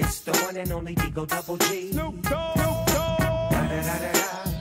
It's the one and only Digo Double G. Snoop Dogg. Da da da da da.